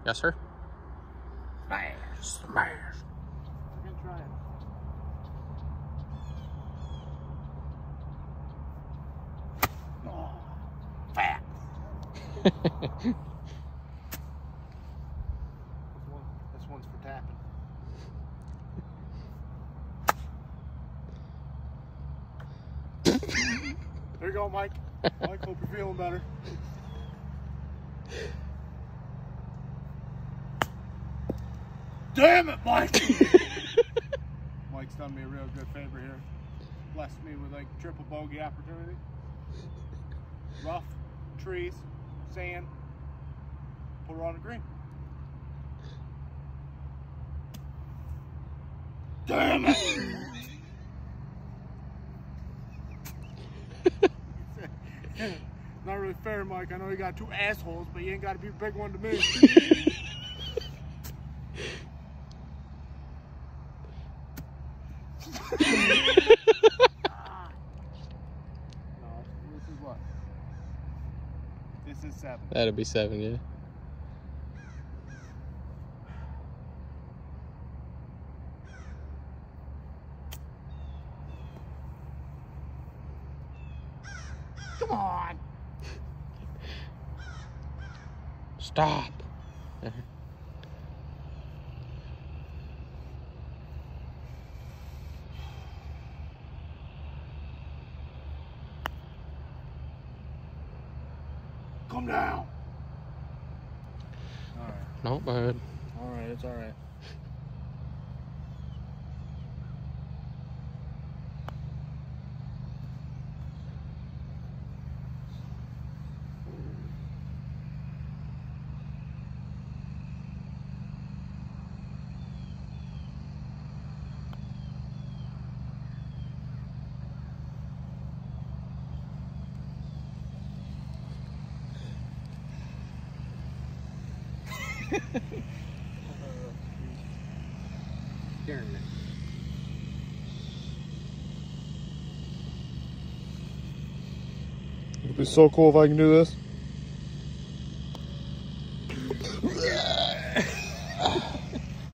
Yes, sir. Smash. Smash. I'm gonna try it. Oh, fat. This one's for tapping. There you go, Mike. Mike, hope you're feeling better. Damn it, Mike! Mike's done me a real good favor here. Blessed me with like triple bogey opportunity. Rough, trees, sand. Put her on the green. Damn it! Not really fair, Mike. I know you got two assholes, but you ain't got to be a big one to me. No, this is what? This is 7. That'd be 7, yeah. Come on. Stop. Come down. All right. Not bad. All right, it's all right. Darn it. It'd be so cool if I can do this.